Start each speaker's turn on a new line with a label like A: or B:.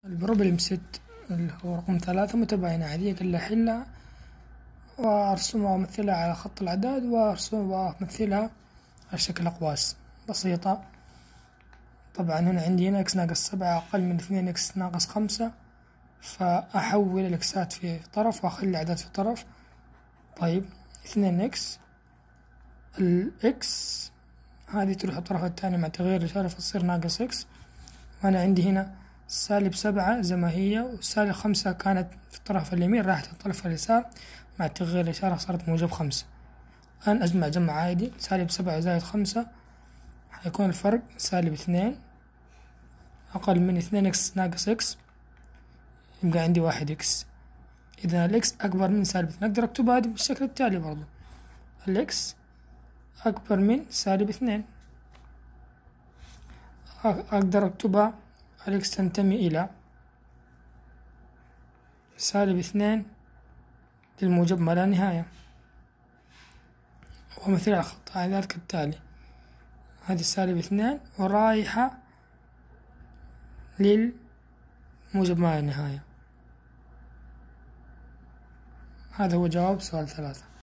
A: البروبلم ست اللي هو رقم 3 متباينة عادية كلها حلها وأرسمها وأمثلها على خط الأعداد وأرسمها وأمثلها على شكل أقواس بسيطة. طبعا هنا عندي هنا إكس ناقص 7 أقل من 2 إكس ناقص 5، فأحول الإكسات في طرف وأخلي الأعداد في طرف. طيب 2 إكس، الإكس هذه تروح الطرف الثاني مع تغيير الإشارة فتصير ناقص إكس، وأنا عندي هنا سالب 7 زي ما هي، وسالب 5 كانت في الطرف اليمين راحت الطرف اليسار مع تغيير الإشارة صارت موجب 5. الآن أجمع جمع عادي، سالب 7 زائد 5 حيكون الفرق سالب 2 أقل من 2 إكس ناقص إكس، يبقى عندي 1 إكس. إذا الإكس أكبر من سالب 2 أقدر أكتبها هذه بالشكل التالي برضو، الإكس أكبر من سالب 2 أقدر أكتبها الإكس تنتمي إلى سالب 2 للموجب ما لا نهاية، ومثل على خط الأعداد كالتالي، هذه سالب 2 ورايحة للموجب ما لا نهاية. هذا هو جواب سؤال 3.